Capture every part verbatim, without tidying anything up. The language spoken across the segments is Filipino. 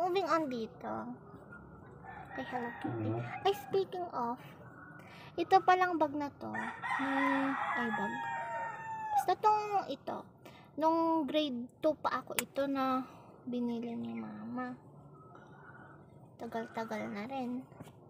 moving on dito. Kay Hello Kitty. Ay, speaking of, ito palang bag na to. Hmm, ay bag. Basta tong ito. Nung grade two pa ako ito na binili ni mama. Tagal-tagal na rin.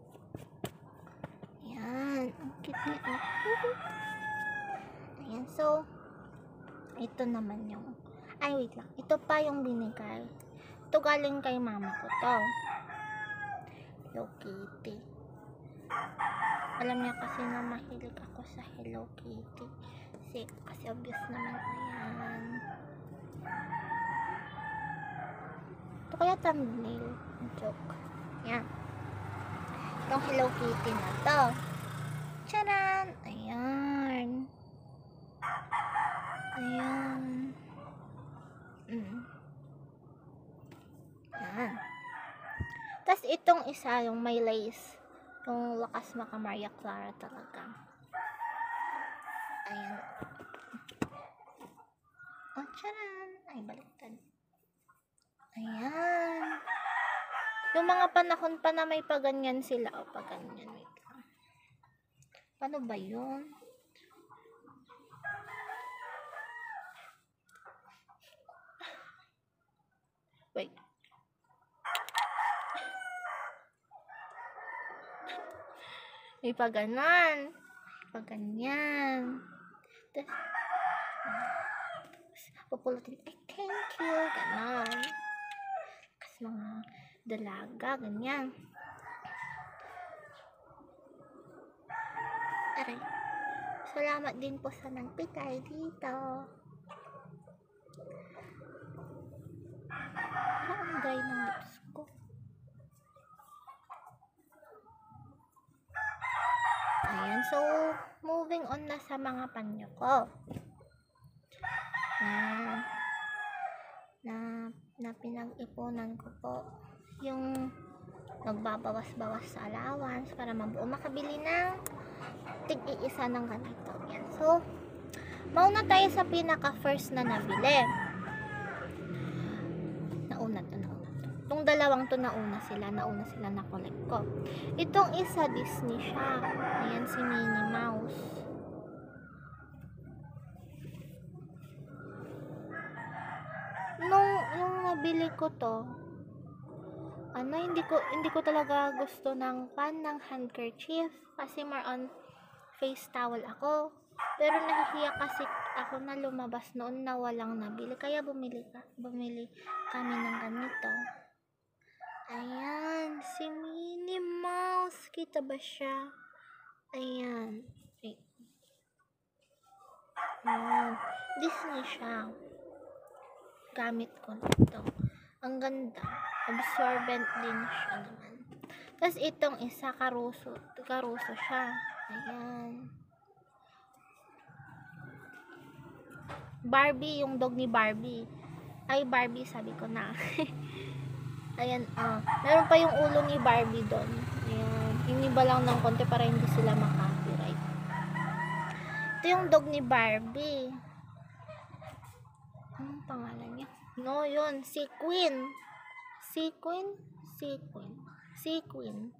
Ayan. Ang cute niya. Ayan. So, ito naman yung, ay wait lang. Ito pa yung binigay. Ito galing kay mama ko to. Hello Kitty. Alam niya kasi na mahilig ako sa Hello Kitty. Kasi, kasi obvious naman. Ayan. Ito kaya thumbnail. Joke. Ayan. Itong Hello Kitty na to. Tcharan! Ayan. Ayan. Mm. Ayan. Tapos itong isa, yung may lace. Yung wakas maka Maria Clara talaga. Ayan. Oh, tcharan! Ay, baliktad. Ayan. Yung mga panahon pa na may paganyan sila. O, paganyan. Wait lang. Paano ba yun? Wait. May paganan. May paganyan. Tapos, pupulutin. Ay, thank you. Ganon. Kasi mga dalaga. Ganyan. Aray. Salamat din po sa nagpitay dito. Parang ang dry ng lips ko. Ayan. So, moving on na sa mga panyo ko. Na, na, na pinag-ipunan ko po yung nagbabawas-bawas sa allowance para mabuo makabili ng tig-iisa ng ganito. Yan. So, mauna tayo sa pinaka first na nabili. Nauna to, nauna to. Itong dalawang to nauna sila, nauna sila na collect ko. Itong isa Disney siya. Ayan si Minnie Mouse. Nung, nung nabili ko to, ano, hindi ko hindi ko talaga gusto ng pan ng handkerchief kasi more on face towel ako. Pero nahihiya kasi ako na lumabas noon na walang nabili. Kaya bumili ka, bumili kami ng ganito. Ayan, si Minnie Mouse. Kita ba siya? Ayan. Ay. Ayan. Disney siya. Gamit ko nito. Ang ganda. Absorbent din siya naman. Tapos itong isa, karuso. Karuso siya. Ayan. Barbie, yung dog ni Barbie. Ay, Barbie, sabi ko na. Ayan, ah. Meron pa yung ulo ni Barbie doon. Ayan. Hiniba lang ng konti para hindi sila makapiright. Ito yung dog ni Barbie. Anong pangalan niya? No, yun. Si Queen. Si Queen? Si Queen. Si Queen.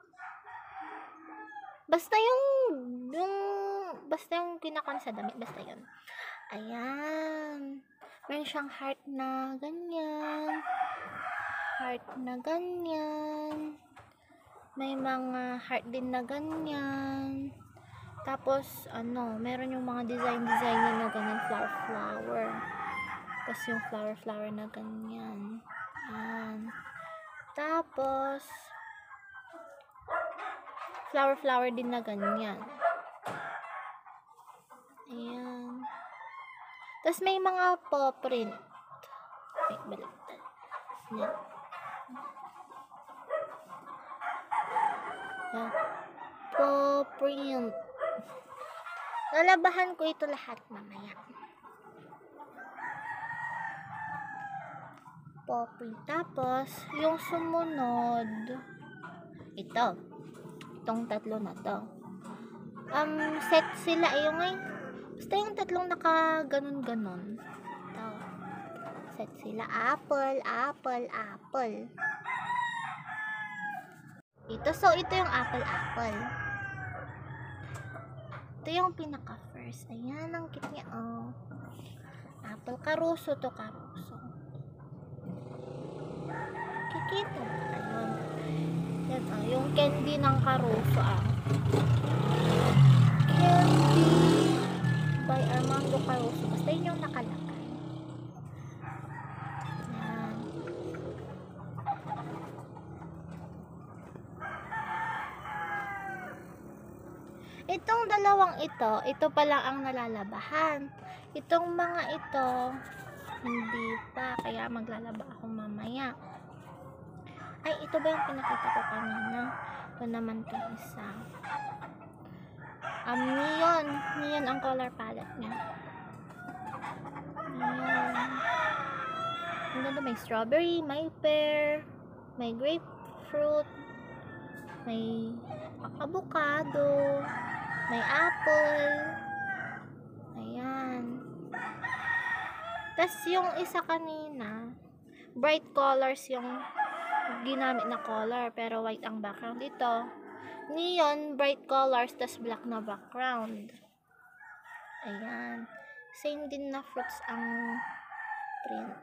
Basta yung, yung, basta yung kinakan sa damit. Basta yun. Ayan. Meron siyang heart na ganyan. Heart na ganyan. May mga heart din na ganyan. Tapos, ano, meron yung mga design-design na ganyan. Flower-flower. Tapos yung flower-flower na ganyan. Ayan. Tapos, flower-flower din na ganyan. Ayan. Tapos may mga paw print. Wait, baliktad. Ayan. Ayan. Paw print. Lalabahan ko ito lahat mamaya. Paw print. Tapos, yung sumunod, ito. Itong tatlo na to. Um, set sila eh, yung ay, basta yung tatlong naka ganon-ganon. Ito. Set sila. Apple, apple, apple. Ito, so ito yung apple-apple. Ito yung pinaka-first. Ayan, ang cute niya, oh. Apple, karuso to, karuso. Kikita ba? Ayun. Yan, oh, yung candy ng karuso, ah. Candy by Armando Caruso. Basta yun yung nakalagay. Yan. Itong dalawang ito, ito pa lang ang nalalabahan. Itong mga ito, hindi pa. Kaya maglalaba ako mamaya. Ay, ito ba yung pinakita ko kanina? Ito naman itong isa. Um, neon. Neon ang color palette niya. Neon. Ang ganda, may strawberry, may pear, may grapefruit, may avocado, may apple. Ayan. Tas yung isa kanina, bright colors yung ginamit na color, pero white ang background. Ito, neon, bright colors, tas black na background. Ayan. Same din na fruits ang print.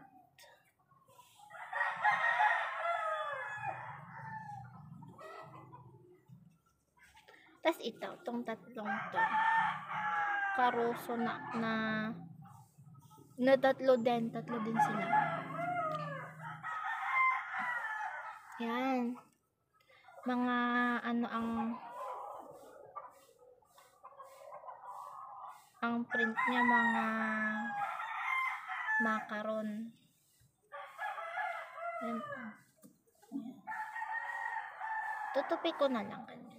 Tas ito, itong tatlong to. Karuso na, na, na tatlo din, tatlo din sila. Yan. Mga, ano ang, ang print niya, mga macaron. Yan. Tutupi ko na lang ganyan.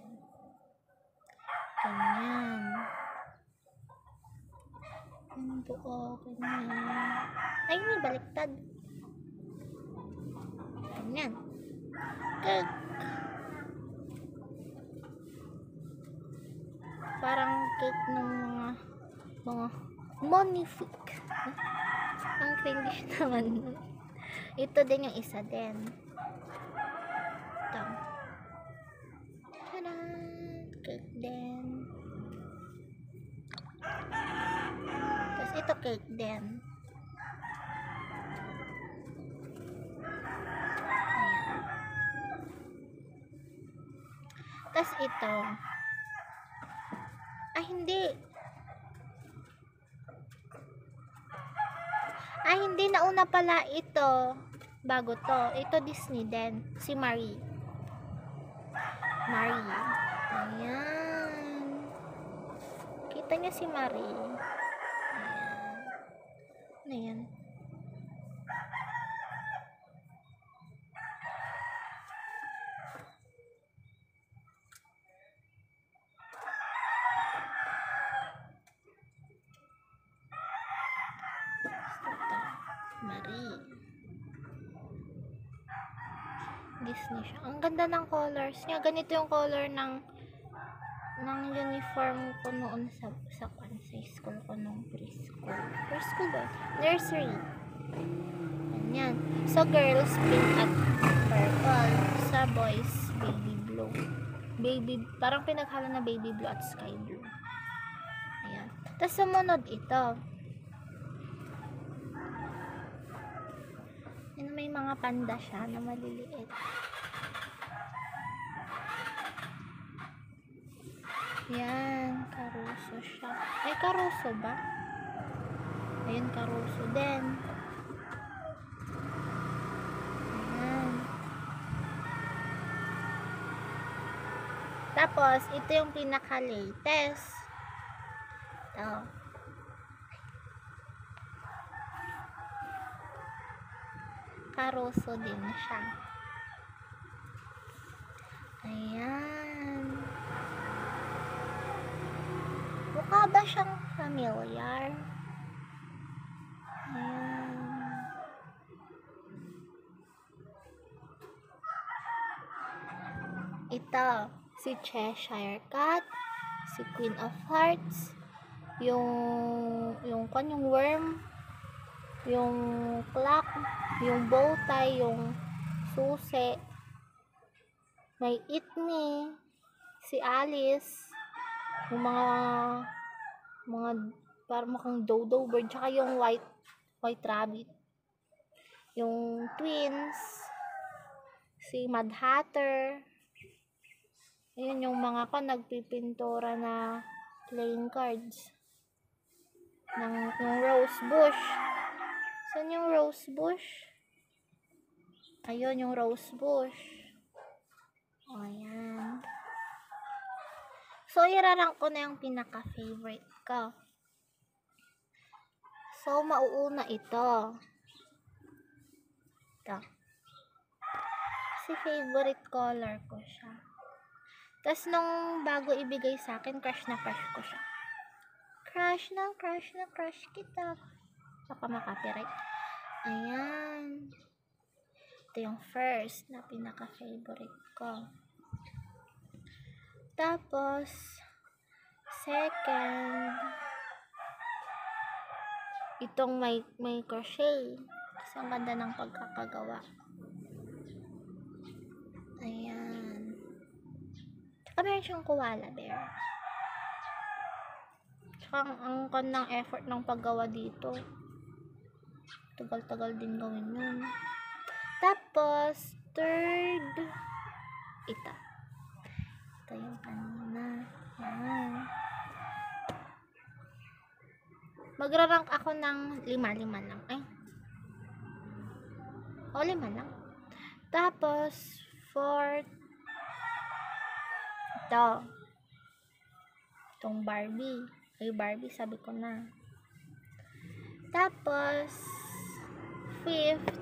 Ganyan. Ang buo, ganyan. Ay, may baliktad. Ganyan. Kag. Parang cake ng mga mga monific. Ang cringe naman. Ito din yung isa din. Ito. Tada! Cake din. Tapos ito cake din. Ayan. Tapos ito. Ay, hindi. Ay, hindi. Nauna pala ito. Bago to. Ito Disney din. Si Marie. Marie. Ayan. Kita niya si Marie. Ayan. Ayan. Marie. Disney siya. Ang ganda ng colors niya. Ganito yung color ng ng uniform ko noon sa sa, sa school ko nung preschool. Preschool ba? Nursery. Ganyan. So, girls, pink at purple. Sa boys, baby blue. Baby, parang pinaghalo na baby blue at sky blue. Ayan. Tapos, sumunod ito. May mga panda siya na maliliit. Yan, karuso siya. Ay, karuso ba? Ayun, karuso din. Ayan. Tapos, ito yung pinaka-latest. Ito. Karuso din siya. Ayan. Mukha ba siyang familiar? Ayan. Ito, si Cheshire Cat, si Queen of Hearts, yung yung kwan, yung worm, yung clock, yung bow tie, yung susi, may Eat Me, si Alice, yung mga mga parang mukhang dodo bird, tsaka yung white white rabbit, yung twins, si Mad Hatter. Ayun yung mga ko nagpipintura na playing cards ng yung rose bush. Saan yung rose bush? Ayun yung rose bush. O, ayan. So, irarank ko na yung pinaka-favorite ko. So, mauuna ito. Ito. Kasi favorite color ko siya. Tapos, nung bago ibigay sa akin, crush na crush ko siya. Crush na, crush na, crush kita. Baka makapiright. Ayan. Ito yung first na pinaka-favorite ko. Tapos, second, itong may, may crochet. Kasi ang ganda ng pagkakagawa. Ayan. Tsaka meron siyang koala bear. Tsaka ang, ang kanang effort ng paggawa dito. Tagal-tagal din gawin yun. Tapos, third, ito. Ito yung kanina. Ayan. Magra-rank ako ng lima-lima lang. Ay. O, lima lang. Tapos, fourth, ito. Itong Barbie. Ay, Barbie, sabi ko na. Tapos, fifth,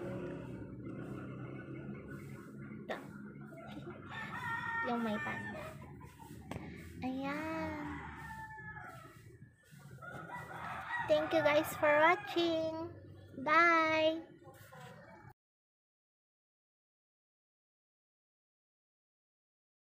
ito. Yung may panda. Ayan. Thank you guys for watching. Bye!